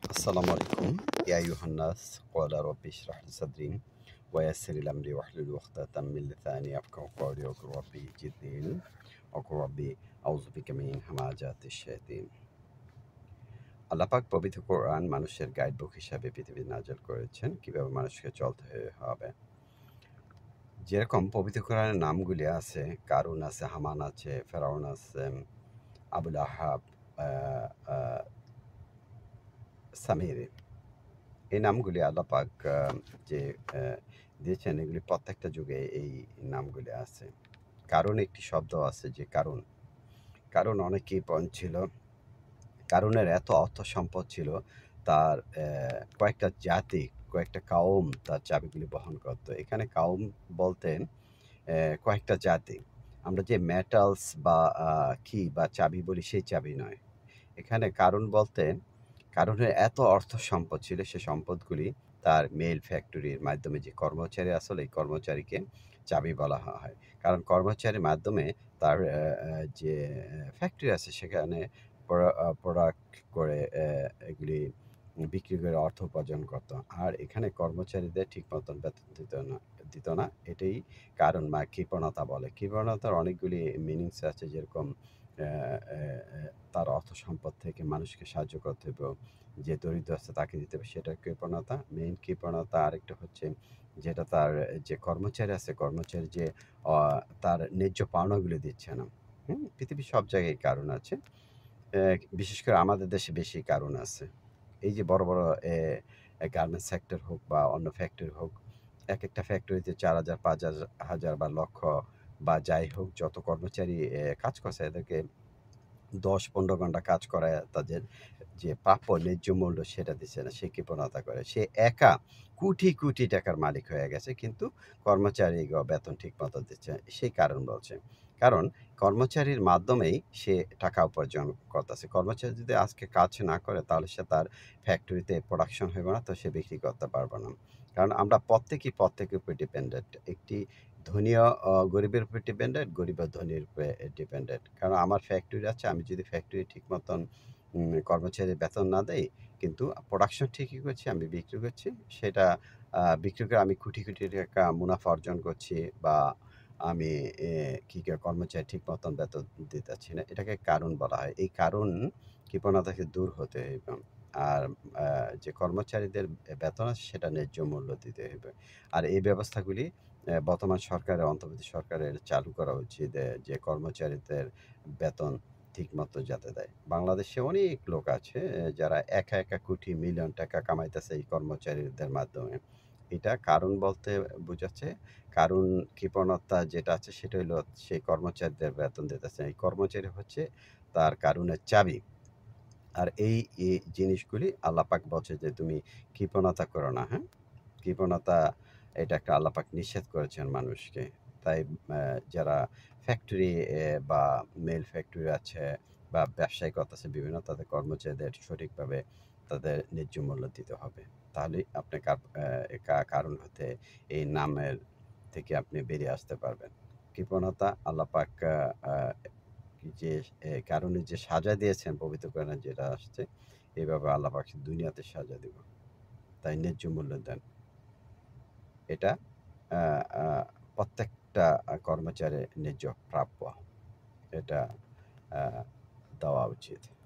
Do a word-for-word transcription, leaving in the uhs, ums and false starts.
আসসালামু আলাইকুম ইয়া আইয়ুহান নাস ক্বালা রাব্বি ইশরাহ লি সাদরি ওয়া ইয়াসসির লি আমরি ওয়াহলুল উকদাতাম মিন লিসানি ইয়াফকাহু কওলি ওয়াকুল রাব্বি জিদনি ওয়াকুল রাব্বি আউযু বিকা মিন হামাযাতিশ শায়াতিন। আল্লাহ পাক পবিত্র কোরআন মানুষের গাইড বুক হিসাবে পৃথিবীতে নাযিল করেছেন কিভাবে মানুষকে চলতে হবে। যেরকম পবিত্র কোরআনের নামগুলি আছে, কারুন আছে, হামান আছে, ফেরাউন আছে, আবুল আহাব, আ আ সামিরি। এই নামগুলি আল্লাহ পাক আ যে অ্যা দিয়েছেন এগুলি প্রত্যেকটা যুগে এই নামগুলি আছে। কারণ একটি শব্দ আছে যে কারণ, কারণ অনেক কৃপণ ছিল। কারুনের এত অর্থ সম্পদ ছিল তার অ্যা কয়েকটা জাতি, কয়েকটা কাউম তার চাবিগুলি বহন করত। এখানে কাউম বলতেন অ্যা কয়েকটা জাতি। আমরা যে মেটালস বা আ কি বা চাবি বলি সেই চাবি নয়। এখানে কারণ বলতে কারণের এত অর্থ সম্পদ ছিল সে সম্পদগুলি তার মেইল ফ্যাক্টরির মাধ্যমে যে কর্মচারী আসলে এই কর্মচারীকে চাবি বলা হয়। কারণ কর্মচারীর মাধ্যমে তার অ্যা অ্যা যে ফ্যাক্টরি আছে সেখানে প্রোডা আ প্রোডাক্ট করে অ্যা এগুলি বিক্রি করে অর্থ উপার্জন করত। আর এখানে কর্মচারীদের ঠিক মতন বেতন দিত না দিত না। এটাই কারণ বা কৃপণতা বলে। কৃপণতার অনেকগুলি মিনিংস আছে যেরকম অ্যা অ্যা অ্যা তার অর্থ সম্পদ থেকে মানুষকে সাহায্য করতে হবে। যে দরিদ্র আছে তাকে দিতে হবে সেটা কৃপণতা। মেইন কৃপণতা আরেকটা হচ্ছে যেটা তার যে কর্মচারী আছে, কর্মচারী যে অ তার ন্যায্য পাওনাগুলো দিচ্ছে না। হুম? পৃথিবীর সব জায়গায় কারণ আছে। অ্যা বিশেষ করে আমাদের দেশে বেশি কারণ আছে। এই যে বড়, বড় এ এ গার্মেন্টস সেক্টর হোক বা অন্য ফ্যাক্টরি হোক, একেকটা ফ্যাক্টরিতে চার হাজার, পাঁচ হাজার বা লক্ষ বা যাই হোক যত কর্মচারী এ কাজ করছে এদেরকে দশ পনেরো ঘন্টা কাজ করায় তাদের যে প্রাপ্য ন্যায্য মূল্য সেটা দিচ্ছে না। সে কৃপণতা করে। সে একা কোটি, কোটি টাকার মালিক হয়ে গেছে কিন্তু কর্মচারীকে বেতন ঠিকমতো দিচ্ছে। সেই কারণ বলছে। কারণ কর্মচারীর মাধ্যমেই সে টাকা উপার্জন করতেছে। কর্মচারী যদি আজকে কাজ না করে তাহলে সে তার ফ্যাক্টরিতে প্রোডাকশন হইবে না তো সে বিক্রি করতে পারবে না। কারণ আমরা প্রত্যেকেই প্রত্যেকের উপর ডিপেন্ডেন্ট। একটি ধনীও অ গরিবের উপর ডিপেন্ডেন্ট, গরিবও ধনীর উপরে ডিপেন্ডেন্ট। কারণ আমার ফ্যাক্টরি আছে, আমি যদি ফ্যাক্টরি ঠিক মতন উম কর্মচারীর বেতন না দেই, কিন্তু প্রোডাকশন ঠিকই করছি, আমি বিক্রি করছি। সেটা আ বিক্রি করে আমি কোটি, কোটি টাকা মুনাফা অর্জন করছি বা আমি এ কি ক কর্মচারী ঠিক মতন বেতন দিতেছি না। এটাকে কারণ বলা হয়। এই কারণ কৃপণতা থেকে দূর হতে হইবে। আর আ যে কর্মচারীদের এ বেতন আছে সেটা ন্যায্য মূল্য দিতে হইবে। আর এই ব্যবস্থাগুলি অ্যা বর্তমান সরকারের অন্তর্বর্তী সরকারের চালু করা উচিত এ যে কর্মচারীদের বেতন ঠিকমতো যাতে দেয়। বাংলাদেশে অনেক লোক আছে এ যারা একা, একা কোটি মিলিয়ন টাকা কামাইতেছে এই কর্মচারীদের মাধ্যমে। এটা কারণ বলতে বোঝাচ্ছে কারণ কৃপণতা যেটা আছে সেটা হইলো সেই কর্মচারীদের বেতন দিতেছে। এই কর্মচারী হচ্ছে তার কারণের চাবি। আর এই, এই জিনিসগুলি আল্লাহ পাক বলছে যে তুমি কৃপণতা করো না, হ্যাঁ? কৃপণতা এটা একটা আল্লাহ পাক নিষেধ করেছেন মানুষকে। তাই অ্যা যারা ফ্যাক্টরি এ বা মেইল ফ্যাক্টরি আছে বা ব্যবসায়ী করতেছে বিভিন্ন তাদের কর্মচারীদের সঠিকভাবে তাদের ন্যায্য মূল্য দিতে হবে। তাহলেই আপনি কাপ অ্যা কা কারণ হতে এই নামের থেকে আপনি বেরিয়ে আসতে পারবেন। কৃপণতা আল্লাহ পাক আ আ যে এ কারণে যে সাজা দিয়েছেন পবিত্র কোরআনে যেটা আসছে, এভাবে আল্লাহ পাক দুনিয়াতে সাজা দিব। তাই ন্যায্য মূল্য দেন। এটা আ আ প্রত্যেকটা আ কর্মচারীর ন্যায্য প্রাপ্য। এটা আ দেওয়া উচিত।